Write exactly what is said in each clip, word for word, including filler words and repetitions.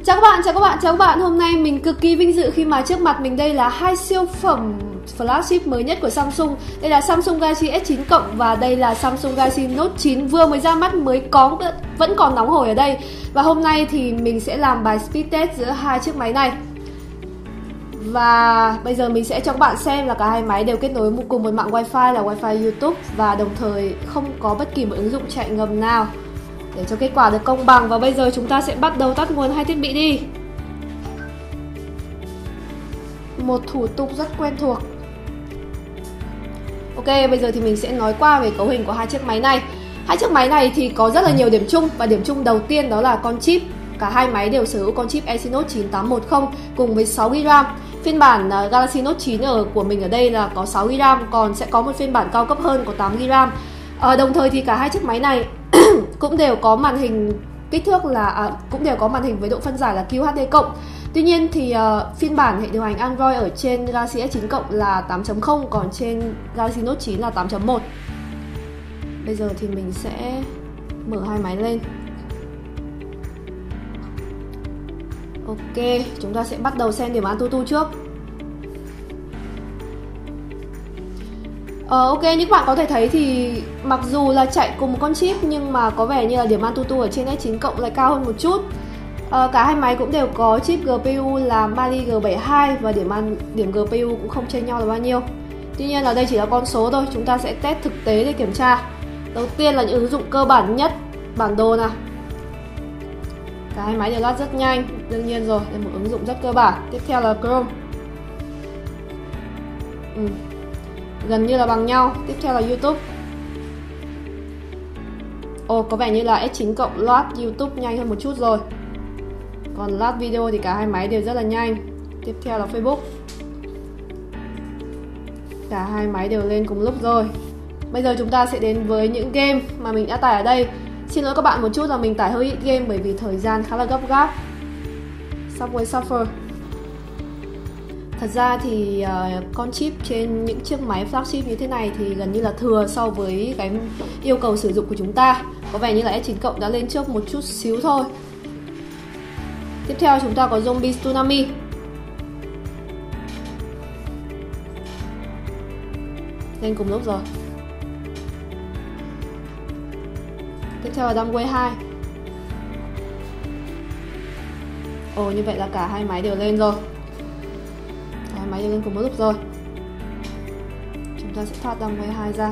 Chào các bạn, chào các bạn, chào các bạn. Hôm nay mình cực kỳ vinh dự khi mà trước mặt mình đây là hai siêu phẩm flagship mới nhất của Samsung. Đây là Samsung Galaxy S chín cộng và đây là Samsung Galaxy Note chín vừa mới ra mắt, mới có vẫn còn nóng hổi ở đây. Và hôm nay thì mình sẽ làm bài speed test giữa hai chiếc máy này. Và bây giờ mình sẽ cho các bạn xem là cả hai máy đều kết nối cùng một mạng wifi là wifi YouTube, và đồng thời không có bất kỳ một ứng dụng chạy ngầm nào, để cho kết quả được công bằng. Và bây giờ chúng ta sẽ bắt đầu tắt nguồn hai thiết bị đi. Một thủ tục rất quen thuộc. Ok, bây giờ thì mình sẽ nói qua về cấu hình của hai chiếc máy này. Hai chiếc máy này thì có rất là nhiều điểm chung, và điểm chung đầu tiên đó là con chip. Cả hai máy đều sở hữu con chip Exynos chín tám một không cùng với sáu gi bi RAM. Phiên bản Galaxy Note chín ở của mình ở đây là có sáu gi bi RAM, còn sẽ có một phiên bản cao cấp hơn có tám gi bi RAM. À, đồng thời thì cả hai chiếc máy này cũng đều có màn hình kích thước là à, cũng đều có màn hình với độ phân giải là Q H D cộng. Tuy nhiên thì uh, phiên bản hệ điều hành Android ở trên Galaxy S chín cộng là tám chấm không, còn trên Galaxy Note chín là tám chấm một. Bây giờ thì mình sẽ mở hai máy lên. Ok, chúng ta sẽ bắt đầu xem điểm Antutu trước. Ờ, ok, như các bạn có thể thấy thì mặc dù là chạy cùng một con chip nhưng mà có vẻ như là điểm Antutu ở trên S chín cộng lại cao hơn một chút. Ờ, cả hai máy cũng đều có chip giê pê u là Mali G bảy mươi hai và điểm an, điểm giê pê u cũng không chênh nhau là bao nhiêu. Tuy nhiên là đây chỉ là con số thôi, chúng ta sẽ test thực tế để kiểm tra. Đầu tiên là những ứng dụng cơ bản nhất, bản đồ nào. Cả hai máy đều load rất nhanh, đương nhiên rồi, đây là một ứng dụng rất cơ bản. Tiếp theo là Chrome. Ừ. Gần như là bằng nhau. Tiếp theo là YouTube. Ồ, có vẻ như là S chín cộng load YouTube nhanh hơn một chút rồi. Còn load video thì cả hai máy đều rất là nhanh. Tiếp theo là Facebook. Cả hai máy đều lên cùng lúc rồi. Bây giờ chúng ta sẽ đến với những game mà mình đã tải ở đây. Xin lỗi các bạn một chút là mình tải hơi ít game bởi vì thời gian khá là gấp gáp. Subway Surfer. Thật ra thì uh, con chip trên những chiếc máy flagship như thế này thì gần như là thừa so với cái yêu cầu sử dụng của chúng ta. Có vẻ như là S chín cộng đã lên trước một chút xíu thôi. Tiếp theo chúng ta có Zombie Tsunami. Lên cùng lúc rồi. Tiếp theo là Dumbway hai. Ồ, như vậy là cả hai máy đều lên rồi. Cả hai máy đều lên cùng một lúc rồi. Chúng ta sẽ thoát Dumbway hai ra.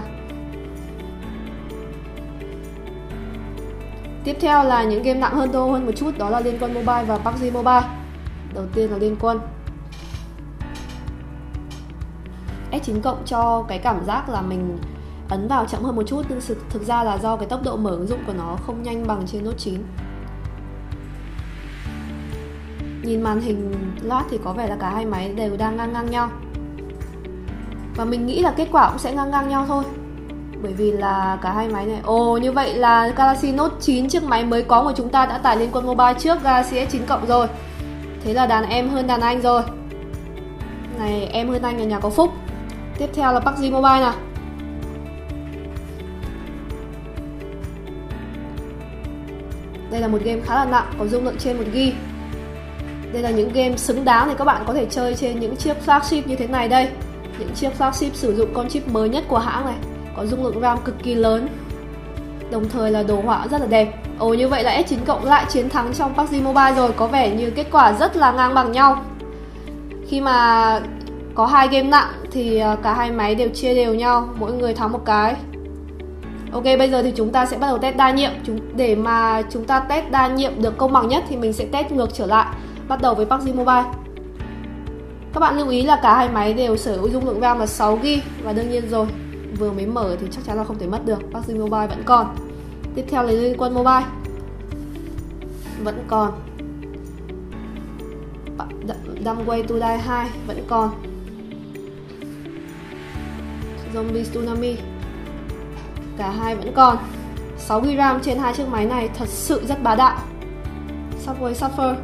Tiếp theo là những game nặng hơn đô hơn một chút, đó là Liên Quân Mobile và pê u bê giê Mobile. Đầu tiên là Liên Quân. S chín cộng cho cái cảm giác là mình ấn vào chậm hơn một chút, nhưng thực ra là do cái tốc độ mở ứng dụng của nó không nhanh bằng trên Note chín. Nhìn màn hình load thì có vẻ là cả hai máy đều đang ngang ngang nhau. Và mình nghĩ là kết quả cũng sẽ ngang ngang nhau thôi. Bởi vì là cả hai máy này. Ồ, như vậy là Galaxy Note chín, chiếc máy mới có của chúng ta, đã tải Liên Quân Mobile trước Galaxy S chín cộng rồi. Thế là đàn em hơn đàn anh rồi. Này, em hơn anh ở nhà có phúc. Tiếp theo là pê u bê giê Mobile nào. Đây là một game khá là nặng, có dung lượng trên một gi bi. Đây là những game xứng đáng thì các bạn có thể chơi trên những chiếc flagship như thế này đây. Những chiếc flagship sử dụng con chip mới nhất của hãng này, có dung lượng RAM cực kỳ lớn, đồng thời là đồ họa rất là đẹp. Ồ, như vậy là S chín cộng lại chiến thắng trong pê u bê giê Mobile rồi. Có vẻ như kết quả rất là ngang bằng nhau. Khi mà có hai game nặng thì cả hai máy đều chia đều nhau, mỗi người thắng một cái. Ok, bây giờ thì chúng ta sẽ bắt đầu test đa nhiệm. Để mà chúng ta test đa nhiệm được công bằng nhất thì mình sẽ test ngược trở lại, bắt đầu với pê u bê giê Mobile. Các bạn lưu ý là cả hai máy đều sở hữu dung lượng RAM là sáu gi bi, và đương nhiên rồi, vừa mới mở thì chắc chắn là không thể mất được. pê u bê giê Mobile vẫn còn. Tiếp theo là Liên Quân Mobile, vẫn còn. Dumbway to Die hai vẫn còn. Zombie Tsunami, cả hai vẫn còn. sáu gi bi RAM trên hai chiếc máy này thật sự rất bá đạo. Subway Surfer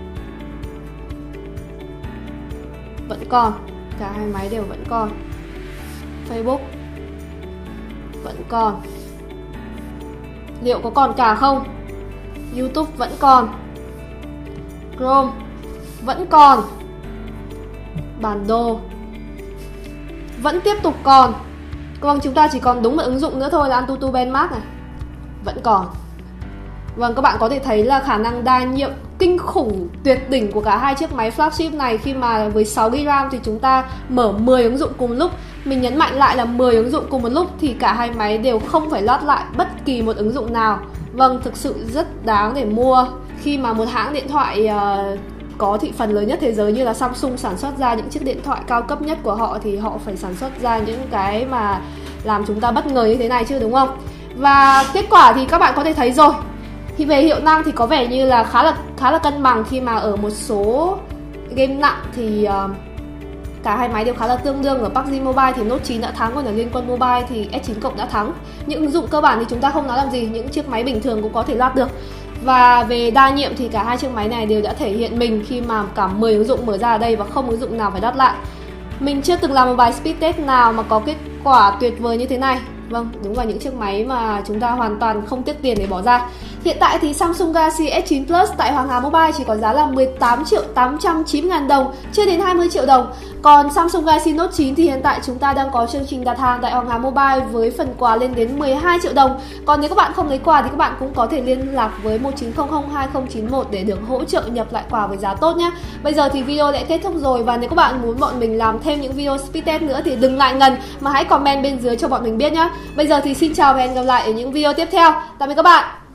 vẫn còn, cả hai máy đều vẫn còn. Facebook vẫn còn. Liệu có còn cả không? YouTube vẫn còn. Chrome vẫn còn, bản đồ vẫn tiếp tục còn. Vâng, chúng ta chỉ còn đúng một ứng dụng nữa thôi là Antutu Benchmark này, vẫn còn. Vâng, các bạn có thể thấy là khả năng đa nhiệm kinh khủng tuyệt đỉnh của cả hai chiếc máy flagship này, khi mà với sáu gi-ga-bai RAM thì chúng ta mở mười ứng dụng cùng lúc. Mình nhấn mạnh lại là mười ứng dụng cùng một lúc thì cả hai máy đều không phải load lại bất kỳ một ứng dụng nào. Vâng, thực sự rất đáng để mua khi mà một hãng điện thoại uh, có thị phần lớn nhất thế giới như là Samsung sản xuất ra những chiếc điện thoại cao cấp nhất của họ thì họ phải sản xuất ra những cái mà làm chúng ta bất ngờ như thế này chứ, đúng không? Và kết quả thì các bạn có thể thấy rồi. Thì về hiệu năng thì có vẻ như là khá là khá là cân bằng, khi mà ở một số game nặng thì uh, cả hai máy đều khá là tương đương. Ở pê u bê giê Mobile thì Note chín đã thắng, còn ở Liên Quân Mobile thì S chín Cộng đã thắng. Những ứng dụng cơ bản thì chúng ta không nói làm gì, những chiếc máy bình thường cũng có thể load được. Và về đa nhiệm thì cả hai chiếc máy này đều đã thể hiện mình khi mà cả mười ứng dụng mở ra ở đây và không ứng dụng nào phải load lại. Mình chưa từng làm một bài speed test nào mà có kết quả tuyệt vời như thế này. Vâng, đúng là những chiếc máy mà chúng ta hoàn toàn không tiếc tiền để bỏ ra. Hiện tại thì Samsung Galaxy S chín Plus tại Hoàng Hà Mobile chỉ có giá là mười tám triệu tám trăm chín mươi ngàn đồng, chưa đến hai mươi triệu đồng. Còn Samsung Galaxy Note chín thì hiện tại chúng ta đang có chương trình đặt hàng tại Hoàng Hà Mobile với phần quà lên đến mười hai triệu đồng. Còn nếu các bạn không lấy quà thì các bạn cũng có thể liên lạc với một chín không không hai không chín một để được hỗ trợ nhập lại quà với giá tốt nhé. Bây giờ thì video đã kết thúc rồi, và nếu các bạn muốn bọn mình làm thêm những video speed test nữa thì đừng ngại ngần mà hãy comment bên dưới cho bọn mình biết nhé. Bây giờ thì xin chào và hẹn gặp lại ở những video tiếp theo. Tạm biệt các bạn.